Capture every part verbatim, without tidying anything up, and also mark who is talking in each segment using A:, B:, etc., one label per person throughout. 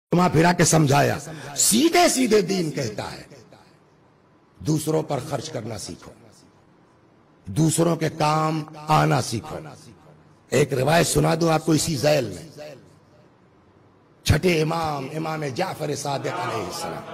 A: گھما پھرا کے سمجھایا، سیدھے سیدھے دین کہتا ہے دوسروں پر خرچ کرنا سیکھو، دوسروں کے کام آنا سیکھو۔ ایک روایت سنا دوں آپ کو اسی ذیل میں، چھٹے امام امام جعفر صادق علیہ السلام،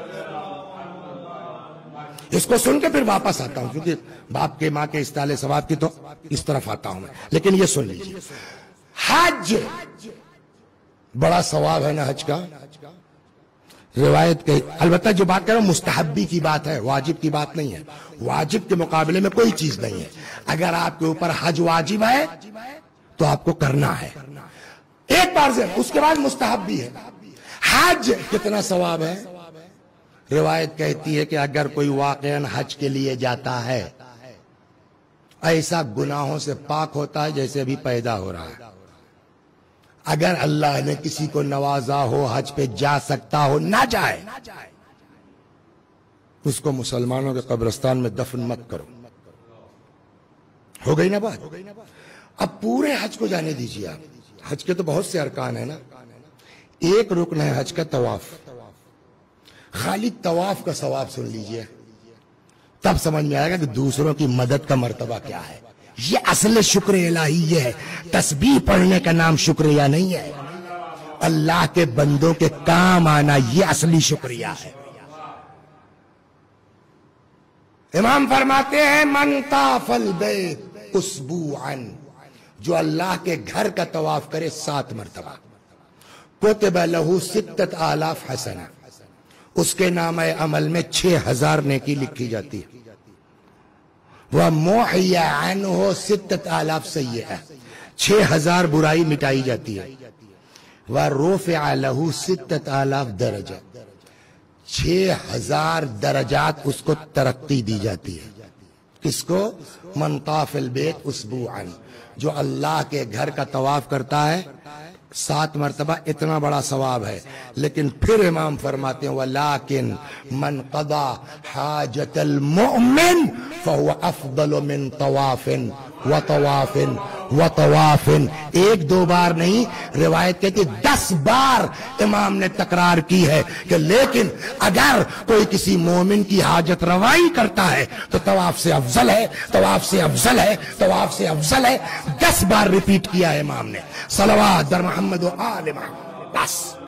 A: اس کو سن کے پھر واپس آتا ہوں کیونکہ باپ کے ماں کے استعلے ثواب کی تو اس طرف آتا ہوں میں، لیکن یہ سن لیجیے، حج بڑا ثواب ہے نا حج کا۔ روایت کے البتہ جو بات کر رہا ہوں مستحبی کی بات ہے، واجب کی بات نہیں ہے، واجب کے مقابلے میں کوئی چیز نہیں ہے۔ اگر آپ کے اوپر حج واجب ہے تو آپ کو کرنا ہے، ایک بار سے، اس کے بعد مستحب بھی ہے۔ حج کتنا ثواب ہے؟ روایت کہتی ہے کہ اگر کوئی واقعاً حج کے لیے جاتا ہے ایسا گناہوں سے پاک ہوتا ہے جیسے ابھی پیدا ہو رہا ہے۔ اگر اللہ نے کسی کو نوازا ہو حج پہ جا سکتا ہو، نہ جائے، اس کو مسلمانوں کے قبرستان میں دفن مت کرو۔ ہو گئی نا بات؟ اب پورے حج کو جانے دیجیے آپ، حج کے تو بہت سے ارکان ہیں نا، ایک رکن ہے حج کا طواف، خالی طواف کا ثواب سن لیجیے، تب سمجھ میں آئے گا کہ دوسروں کی مدد کا مرتبہ کیا ہے۔ یہ اصل شکر الہی یہ ہے، تسبیح پڑھنے کا نام شکریہ نہیں ہے، اللہ کے بندوں کے کام آنا یہ اصلی شکریہ ہے۔ امام فرماتے ہیں من طاف البیت اسبوعا، جو اللہ کے گھر کا طواف کرے سات مرتبہ، کتب لہ ستۃ آلاف حسنہ، اس کے نام عمل میں چھ ہزار نیکی لکھی جاتی ہے۔ وَمُحْيَ عَنْهُ سِتَّةَ آلَافَ سَیِّئَةٍ، چھ ہزار برائی مٹائی جاتی ہے۔ وَرُفِعَ لَهُ سِتَّةَ آلَافَ دَرَجَةٍ، چھ ہزار درجات اس کو ترقی دی جاتی ہے۔ کس کو؟ من طاف البیت اسبوعا، جو اللہ کے گھر کا طواف کرتا ہے سات مرتبہ، اتنا بڑا ثواب ہے۔ لیکن پھر امام فرماتے ہیں وَلَٰكِن مَنْ قَضَى حَاجَةَ الْمُؤْمِنِ فَهُوَ أَفْضَلُ مِنْ طَوَافٍ وَطَوَافٍ وَطَوَافٍ، ایک دو بار نہیں، روایت کہتی دس بار امام نے تکرار کی ہے کہ لیکن اگر کوئی کسی مومن کی حاجت روائی کرتا ہے تو طواف سے افضل ہے، طواف سے افضل ہے، طواف سے افضل ہے، دس بار ریپیٹ کیا ہے امام نے۔ صلوات در محمد و آل محمد، بس۔